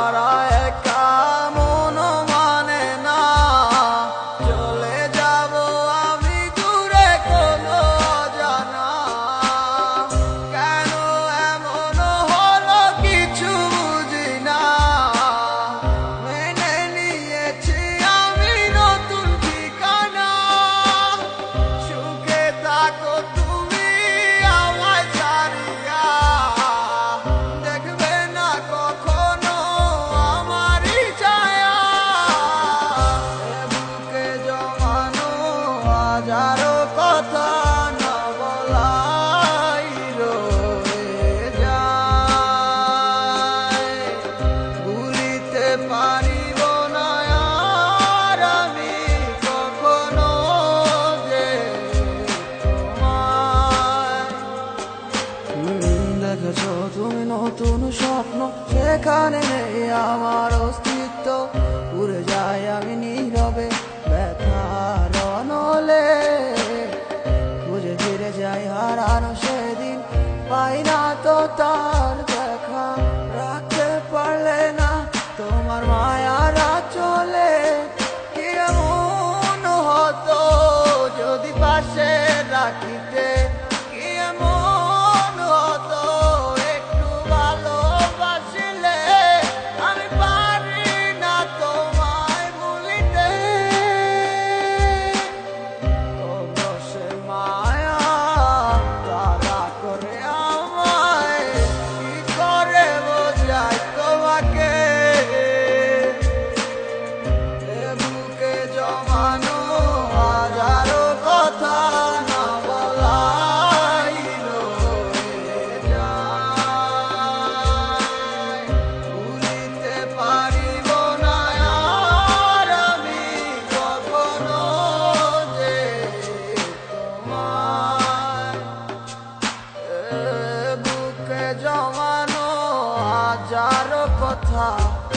ছাড়া একা মন মানে না। চলে যাব আমি দূরে কোনো অজানা। কেন এমন হলো কিছু বুঝি না। মেনে নিয়েছি আমি নতুন ঠিকানা। সুখে থাকো তুমি আমায় ছাড়িয়া। দেখবে না কখনো আমারই ছায়া। বুকে জমানো হাজারো কথা না বলাই রয়ে যায়। ভুলিতে পারিব না আর আমি কখনো যে তোমায়। দেখেছো তুমি নতুন স্বপ্ন, সেখানে নেই আমার অস্তিত্ব। উড়ে যাই আমি নীরবে ব্যথার অনলে। খুঁজে ফিরে যাই হারানো সেদিন, পাই না তো তার দেখা। রাখতে পারলে না তোমার মায়ারা চলে। কি এমন হতো যদি পাশে রাখিতে। কি এমন হতো একটু ভালোবাসিলে। আমি পারি না তোমায় ভুলিতে। তবু সে মায়া তাড়া করে আমায়। কি করে বোঝাই তোমাকে। বুকে জমানো হাজারো কথা না বলাই রয়ে যায়। ভুলিতে পারিব না আর আমি কখনো যে তোমায়। বুকে জমানো হাজারো কথা